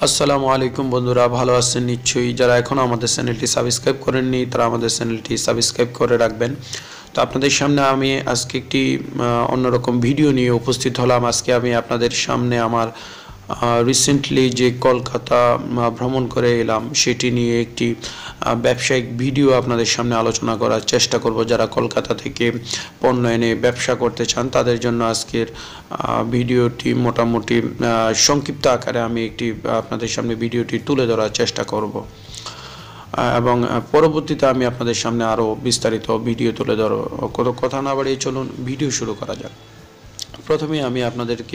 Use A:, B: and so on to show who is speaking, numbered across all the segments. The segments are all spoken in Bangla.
A: আসসালামু আলাইকুম বন্ধুরা, ভালো আছেন নিশ্চয়ই। যারা এখনও আমাদের চ্যানেলটি সাবস্ক্রাইব করেননি তারা আমাদের চ্যানেলটি সাবস্ক্রাইব করে রাখবেন। তো আপনাদের সামনে আমি আজকে একটি অন্যরকম ভিডিও নিয়ে উপস্থিত হলাম। আজকে আমি আপনাদের সামনে আমার রিসেন্টলি যে কলকাতা ভ্রমণ করে এলাম সেটি নিয়ে একটি ব্যবসায়িক ভিডিও আপনাদের সামনে আলোচনা করার চেষ্টা করব। যারা কলকাতা থেকে পণ্য এনে ব্যবসা করতে চান তাদের জন্য আজকের ভিডিওটি মোটামুটি সংক্ষিপ্ত আকারে আমি একটি আপনাদের সামনে ভিডিওটি তুলে ধরার চেষ্টা করব এবং পরবর্তীতে আমি আপনাদের সামনে আরও বিস্তারিত ভিডিও তুলে ধরব। কথা না বাড়িয়ে চলুন ভিডিও শুরু করা যাক। প্রথমে আমি আপনাদেরকে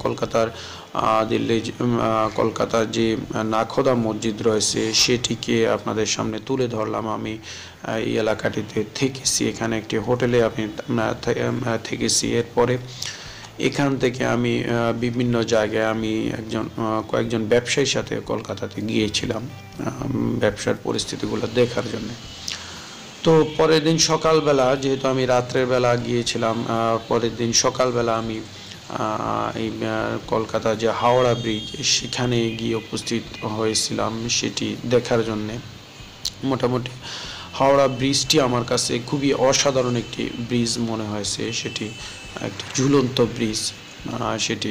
A: কলকাতার যে নাখোদা মসজিদ রয়েছে সেটিকে আপনাদের সামনে তুলে ধরলাম। আমি এই এলাকাটিতে থেকেছি, এখানে একটি হোটেলে আমি থেকেছি। এরপরে এখান থেকে আমি বিভিন্ন জায়গায় আমি কয়েকজন ব্যবসায়ীর সাথে কলকাতাতে গিয়েছিলাম ব্যবসার পরিস্থিতিগুলো দেখার জন্য। তো পরের দিন সকালবেলা, যেহেতু আমি রাত্রের বেলা গিয়েছিলাম, পরের দিন সকালবেলা আমি এই কলকাতা যে হাওড়া ব্রিজ সেখানে গিয়ে উপস্থিত হয়েছিলাম সেটি দেখার জন্যে। মোটামুটি হাওড়া ব্রিজটি আমার কাছে খুবই অসাধারণ একটি ব্রিজ মনে হয়েছে। সেটি একটি ঝুলন্ত ব্রিজ। সেটি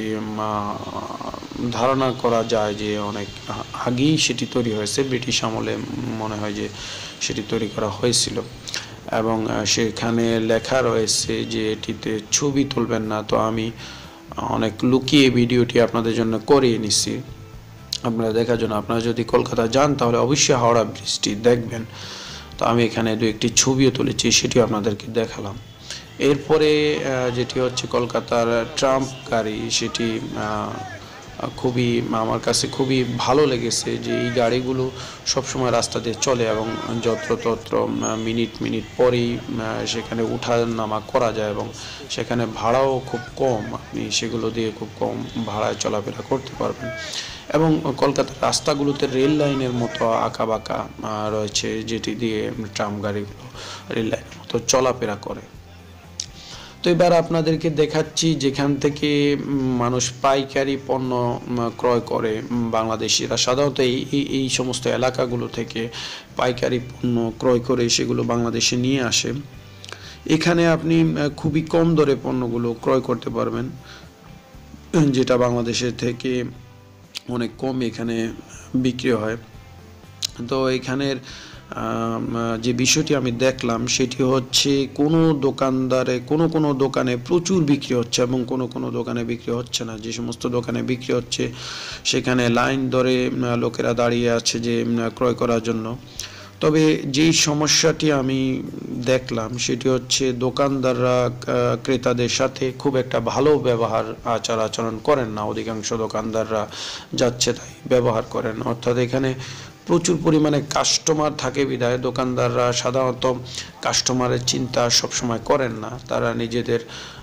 A: ধারণা করা যায় যে অনেক আগেই সেটি তৈরি হয়েছে, ব্রিটিশ আমলে মনে হয় যে সেটি তৈরি করা হয়েছিল এবং সেখানে লেখা রয়েছে যে এটিতে ছবি তুলবেন না। তো আমি অনেক লুকিয়ে ভিডিওটি আপনাদের জন্য করিয়ে নিচ্ছি আপনারা দেখার জন্য। আপনারা যদি কলকাতা যান তাহলে অবশ্যই হাওড়া ব্রিজটি দেখবেন। তো আমি এখানে দু একটি ছবিও তুলেছি, সেটিও আপনাদেরকে দেখালাম। এরপরে যেটি হচ্ছে কলকাতার ট্রাম গাড়ি, সেটি খুবই আমার কাছে খুবই ভালো লেগেছে যে এই গাড়িগুলো সবসময় রাস্তা দিয়ে চলে এবং যত্রতত্র মিনিট পরেই সেখানে উঠা নামা করা যায় এবং সেখানে ভাড়াও খুব কম। আপনি সেগুলো দিয়ে খুব কম ভাড়ায় চলাফেরা করতে পারবেন এবং কলকাতার রাস্তাগুলোতে রেল লাইনের মতো আঁকাবাঁকা রয়েছে, যেটি দিয়ে ট্রাম গাড়িগুলো রেল লাইনের মতো চলাফেরা করে। তো এবার আপনাদেরকে দেখাচ্ছি যেখান থেকে মানুষ পাইকারি পণ্য ক্রয় করে। বাংলাদেশিরা সাধারণত এই সমস্ত এলাকাগুলো থেকে পাইকারি পণ্য ক্রয় করে সেগুলো বাংলাদেশে নিয়ে আসে। এখানে আপনি খুবই কম দরে পণ্যগুলো ক্রয় করতে পারবেন, যেটা বাংলাদেশের থেকে অনেক কম এখানে বিক্রি হয়। তো এখানের যে বিষয়টি আমি দেখলাম সেটি হচ্ছে কোনো দোকানে প্রচুর বিক্রি হচ্ছে এবং কোনো দোকানে বিক্রি হচ্ছে না। যে সমস্ত দোকানে বিক্রি হচ্ছে সেখানে লাইন ধরে লোকেরা দাঁড়িয়ে আছে যে ক্রয় করার জন্য। তবে যেই সমস্যাটি আমি দেখলাম সেটি হচ্ছে দোকানদাররা ক্রেতাদের সাথে খুব একটা ভালো আচরণ করেন না। অধিকাংশ দোকানদাররা যাচ্ছে তাই ব্যবহার করেন, অর্থাৎ এখানে প্রচুর পরিমাণে কাস্টমার থাকে বিধায় দোকানদাররা সাধারণত কাস্টমারের চিন্তা সবসময় করেন না, তারা নিজেদের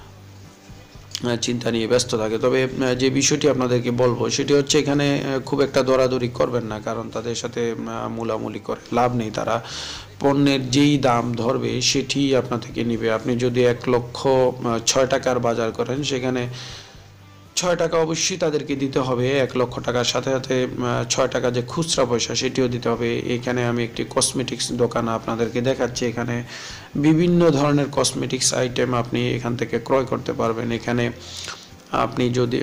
A: চিন্তা নিয়ে ব্যস্ত থাকে। তবে যে বিষয়টি আপনাদেরকে বলবো সেটি হচ্ছে এখানে খুব একটা দরাদরি করবেন না, কারণ তাদের সাথে মুলামুলি করে লাভ নেই। তারা পণ্যের যেই দাম ধরবে সেটি আপনার থেকে নিবে। আপনি যদি 1,06,000 টাকার বাজার করেন সেখানে 6 টাকা অবশ্যই তাদেরকে দিতে হবে। 1 লক্ষ টাকার সাথে সাথে 6 টাকা যে খুচরা পয়সা সেটিও দিতে হবে। এখানে আমি একটি কসমেটিক্স দোকান আপনাদেরকে দেখাচ্ছি। এখানে বিভিন্ন ধরনের কসমেটিক্স আইটেম আপনি এখান থেকে ক্রয় করতে পারবেন। এখানে আপনি যদি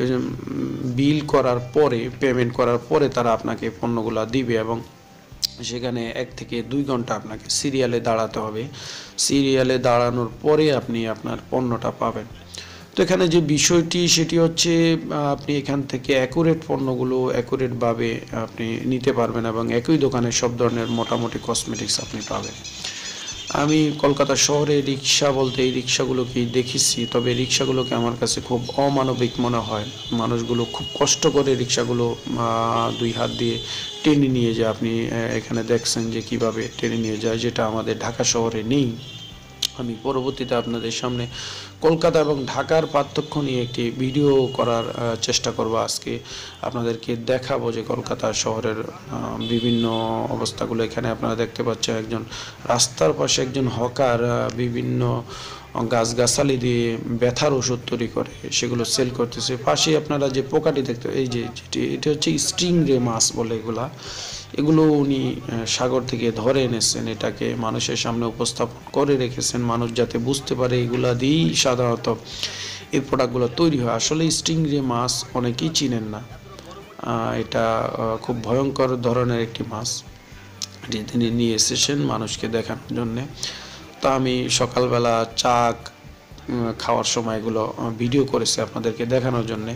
A: পেমেন্ট করার পরে তারা আপনাকে পণ্যগুলো দিবে এবং সেখানে 1 থেকে 2 ঘন্টা আপনাকে সিরিয়ালে দাঁড়াতে হবে। সিরিয়ালে দাঁড়ানোর পরে আপনি আপনার পণ্যটা পাবেন। তো এখানে যে বিষয়টি সেটি হচ্ছে আপনি এখান থেকে পণ্যগুলো অ্যাকুরেটভাবে আপনি নিতে পারবেন এবং একই দোকানে সব ধরনের মোটামুটি কসমেটিক্স আপনি পাবেন। আমি কলকাতা শহরে রিক্সা বলতে এই রিক্সাগুলোকেই দেখেছি, তবে রিক্সাগুলোকে আমার কাছে খুব অমানবিক মনে হয়। মানুষগুলো খুব কষ্ট করে রিক্সাগুলো 2 হাত দিয়ে টেনে নিয়ে যায়। আপনি এখানে দেখছেন যে কিভাবে টেনে নিয়ে যায়, যেটা আমাদের ঢাকা শহরে নেই। আমি পরবর্তীতে আপনাদের সামনে কলকাতা এবং ঢাকার পার্থক্য নিয়ে একটি ভিডিও করার চেষ্টা করব। আজকে আপনাদেরকে দেখাবো যে কলকাতা শহরের বিভিন্ন অবস্থাগুলো। এখানে আপনারা দেখতে পাচ্ছেন একজন রাস্তার পাশে একজন হকার বিভিন্ন গাছগাছালি দিয়ে ব্যথার ওষুধ তৈরি করে সেগুলো সেল করতেছে। পাশে আপনারা যে পোকাটি দেখতে, এই যে এটা হচ্ছে স্টিং রে মাছ বলে এগুলো উনি সাগর থেকে ধরে এনেছেন, এটাকে মানুষের সামনে উপস্থাপন করে রেখেছেন, মানুষ যাতে বুঝতে পারে এগুলা দিয়েই সাধারণত এই প্রোডাক্টগুলো তৈরি হয়। আসলে স্টিং রে মাছ অনেকেই চিনেন না, এটা খুব ভয়ঙ্কর ধরনের একটি মাছ, যে তিনি নিয়ে এসেছেন মানুষকে দেখানোর জন্যে। তো আমি সকালবেলা চা খাওয়ার সময় এগুলো ভিডিও করেছি আপনাদেরকে দেখানোর জন্যে।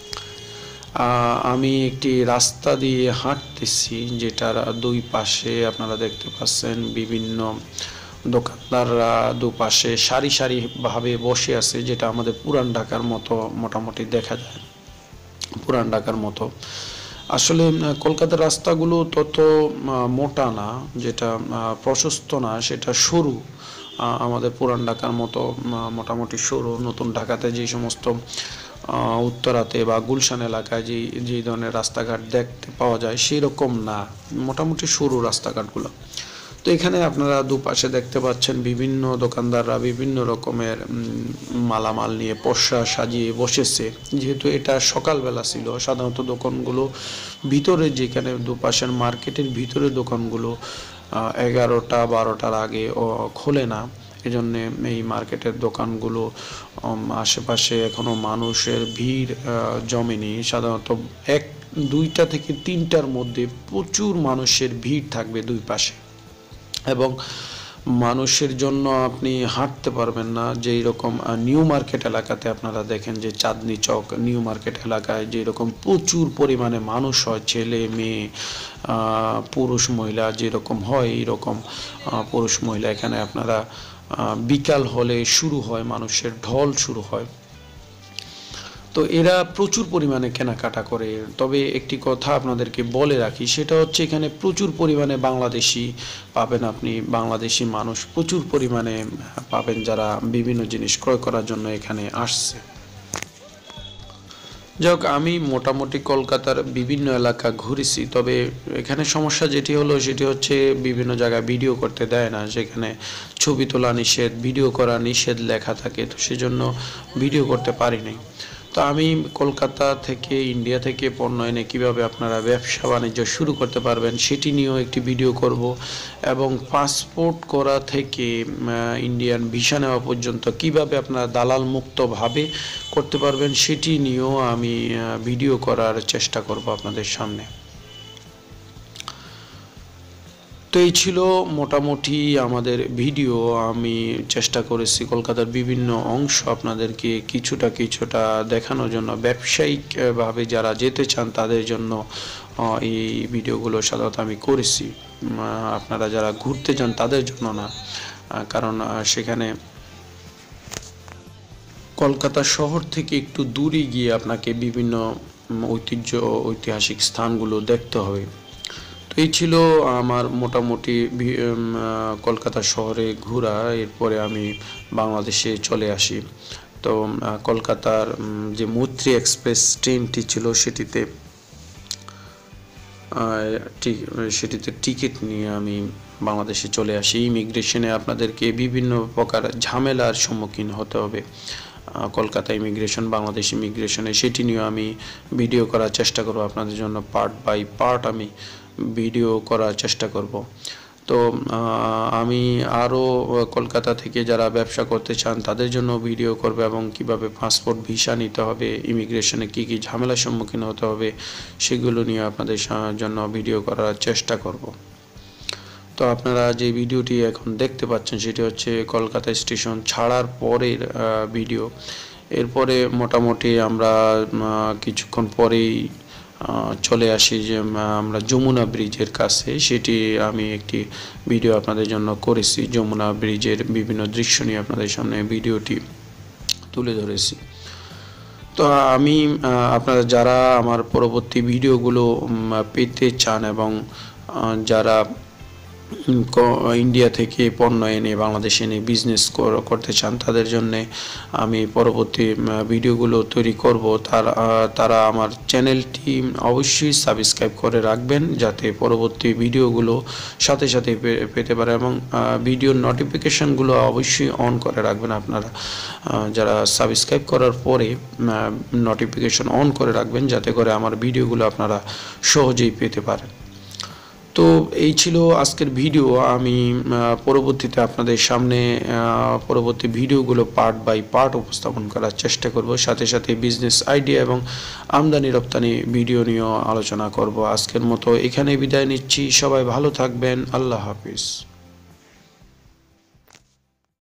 A: আমি একটি রাস্তা দিয়ে হাঁটতেছি, যেটার দুই পাশে আপনারা দেখতে পাচ্ছেন বিভিন্ন দোকানদাররা দুপাশে সারি সারি ভাবে বসে আছে, যেটা আমাদের পুরান ঢাকার মতো মোটামুটি দেখা যায়, পুরান ঢাকার মতো। আসলে কলকাতার রাস্তাগুলো তত মোটা না, যেটা প্রশস্ত না, সেটা সরু। আমাদের পুরান ঢাকার মতো মোটামুটি সরু। নতুন ঢাকাতে যে সমস্ত উত্তরাতে বা গুলশান এলাকায় যে ধরনের রাস্তাঘাট দেখতে পাওয়া যায় সেই রকম না, মোটামুটি সরু রাস্তাঘাটগুলো। তো এখানে আপনারা দুপাশে দেখতে পাচ্ছেন বিভিন্ন দোকানদাররা বিভিন্ন রকমের মালামাল নিয়ে পসরা সাজিয়ে বসেছে। যেহেতু এটা সকালবেলা ছিল, সাধারণত দোকানগুলো ভিতরে, যেখানে দুপাশের মার্কেটের ভিতরে দোকানগুলো 11টা 12টার আগে খোলে না, এজন্য এই মার্কেটের দোকানগুলো আশেপাশে এখনো মানুষের ভিড় জমেনি। সাধারণত 2টা থেকে 3টার মধ্যে প্রচুর মানুষের ভিড় থাকবে দুই পাশে, এবং মানুষের জন্য আপনি হাঁটতে পারবেন না। যেই রকম নিউ মার্কেট এলাকাতে আপনারা দেখেন যে চাঁদনি চক নিউ মার্কেট এলাকায় যেরকম প্রচুর পরিমাণে মানুষ হয়, ছেলে মেয়ে পুরুষ মহিলা যেরকম হয়, এইরকম পুরুষ মহিলা এখানে আপনারা বিকাল হলে শুরু হয়, মানুষের ঢল শুরু হয়। তো এরা প্রচুর পরিমাণে কেনাকাটা করে। তবে একটি কথা আপনাদেরকে বলে রাখি, সেটা হচ্ছে এখানে প্রচুর পরিমাণে বাংলাদেশি পাবেন, আপনি বাংলাদেশি মানুষ প্রচুর পরিমাণে পাবেন, যারা বিভিন্ন জিনিস ক্রয় করার জন্য এখানে আসছে। যাক, আমি মোটামুটি কলকাতার বিভিন্ন এলাকা ঘুরেছি, তবে এখানে সমস্যা যেটি হলো সেটি হচ্ছে বিভিন্ন জায়গায় ভিডিও করতে দেয় না, সেখানে ছবি তোলা নিষেধ, ভিডিও করা নিষেধ লেখা থাকে, তো সেজন্য ভিডিও করতে পারিনি। তো আমি কলকাতা থেকে, ইন্ডিয়া থেকে পণ্য এনে কীভাবে আপনারা ব্যবসা বাণিজ্য শুরু করতে পারবেন সেটি নিয়েও একটি ভিডিও করব, এবং পাসপোর্ট করা থেকে ইন্ডিয়ান ভিসা নেওয়া পর্যন্ত কিভাবে আপনারা দালাল মুক্তভাবে করতে পারবেন সেটি নিয়েও আমি ভিডিও করার চেষ্টা করব আপনাদের সামনে। তো এই ছিল মোটামুটি আমাদের ভিডিও। আমি চেষ্টা করেছি কলকাতার বিভিন্ন অংশ আপনাদেরকে কিছুটা দেখানোর জন্য। ব্যবসায়িকভাবে যারা যেতে চান তাদের জন্য এই ভিডিওগুলো সাধারণত আমি করেছি, আপনারা যারা ঘুরতে যান তাদের জন্য না, কারণ সেখানে কলকাতা শহর থেকে একটু দূরে গিয়ে আপনাকে বিভিন্ন ঐতিহাসিক স্থানগুলো দেখতে হবে। তো এই ছিল আমার মোটামুটি কলকাতা শহরে ঘোরা। এরপরে আমি বাংলাদেশে চলে আসি। তো কলকাতার যে মৈত্রী এক্সপ্রেস ট্রেনটি ছিল সেটিতে টিকিট নিয়ে আমি বাংলাদেশে চলে আসি। ইমিগ্রেশনে আপনাদেরকে বিভিন্ন প্রকার ঝামেলার সম্মুখীন হতে হবে কলকাতা ইমিগ্রেশন, বাংলাদেশ ইমিগ্রেশনে, সেটি নিয়ে আমি ভিডিও করার চেষ্টা করব আপনাদের জন্য। পার্ট বাই পার্ট আমি ভিডিও করার চেষ্টা করব। তো আমি আরও কলকাতা থেকে যারা ব্যবসা করতে চান তাদের জন্য ভিডিও করব, এবং কিভাবে পাসপোর্ট ভিসা নিতে হবে, ইমিগ্রেশনে কি কি ঝামেলার সম্মুখীন হতে হবে সেগুলো নিয়ে আপনাদের জন্য ভিডিও করার চেষ্টা করব। তো আপনারা যে ভিডিওটি এখন দেখতে পাচ্ছেন সেটি হচ্ছে কলকাতা স্টেশন ছাড়ার পরের ভিডিও। এরপরে মোটামুটি আমরা কিছুক্ষণ পরেই চলে আসি যে আমরা যমুনা ব্রিজের কাছে, সেটি আমি একটি ভিডিও আপনাদের জন্য করেছি। যমুনা ব্রিজের বিভিন্ন দৃশ্য নিয়ে আপনাদের সামনে ভিডিওটি তুলে ধরেছি। তো আমি আপনারা যারা আমার পরবর্তী ভিডিওগুলো পেতে চান এবং যারা ইন্ডিয়া থেকে পণ্য এনে বাংলাদেশে এনে বিজনেস করতে চান, তাদের জন্য আমি পরবর্তী ভিডিওগুলো তৈরি করব। তারা আমার চ্যানেলটি অবশ্যই সাবস্ক্রাইব করে রাখবেন, যাতে পরবর্তী ভিডিওগুলো সাথে সাথে পেতে পারে, এবং ভিডিওর নোটিফিকেশানগুলো অবশ্যই অন করে রাখবেন। আপনারা যারা সাবস্ক্রাইব করার পরে নোটিফিকেশান অন করে রাখবেন, যাতে করে আমার ভিডিওগুলো আপনারা সহজেই পেতে পারেন। তো এই ছিল আজকের ভিডিও। আমি পরবর্তীতে আপনাদের সামনে পরবর্তী ভিডিওগুলো পার্ট বাই পার্ট উপস্থাপন করার চেষ্টা করব, সাথে সাথে বিজনেস আইডিয়া এবং আমদানি রপ্তানি ভিডিও নিয়েও আলোচনা করব। আজকের মতো এখানেই বিদায় নিচ্ছি। সবাই ভালো থাকবেন। আল্লাহ হাফিজ।